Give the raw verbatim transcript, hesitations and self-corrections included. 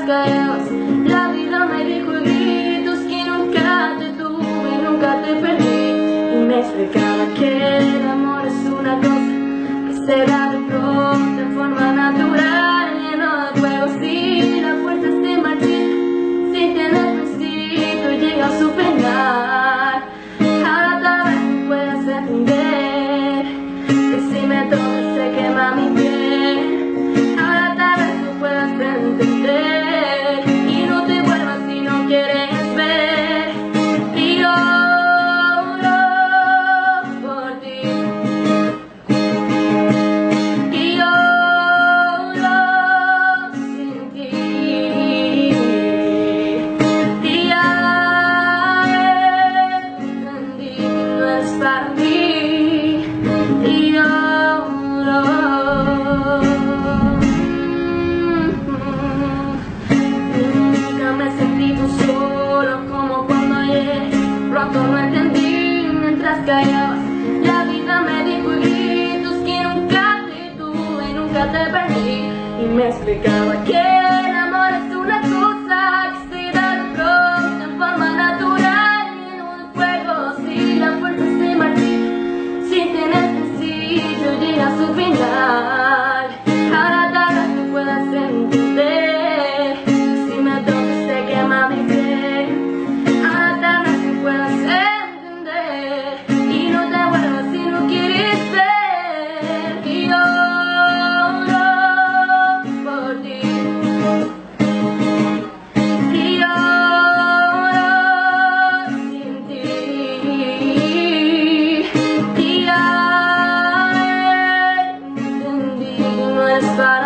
callados. La vida me dijo en gritos que nunca te tuve, nunca te perdí. Y me explicaba que el amor es una cosa que se da de pronto en forma natural, lleno de juegos y la fuerza se marchita. Si tienes principio llega a su final. Ahora tal vez tú puedas entender que si me tocas se quema mi piel. Ahora tal vez tú puedas entender y no te vuelvas si no quieres ver. Y lloro por ti. Y lloro sin ti. Y ya entendí que no es para mí. Y lloro. Nunca me sentí tan solo como cuando ayer. Pronto no entendí mientras callabas. La vida me dijo en gritos que nunca te tuve, nunca te perdí. Y me explicaba que el amor es una cosa que se da de pronto en forma natural, lleno de juegos y la fuerza se marchita. Si tienes principio llega a su final. Ahora tal vez tú puedas entender, si me tocas se quema mi piel. Ahora tal vez tú puedas entender y no te vuelvas si no quieres ver. Y lloro por ti. Y lloro sin ti. Y ya entendí que no es para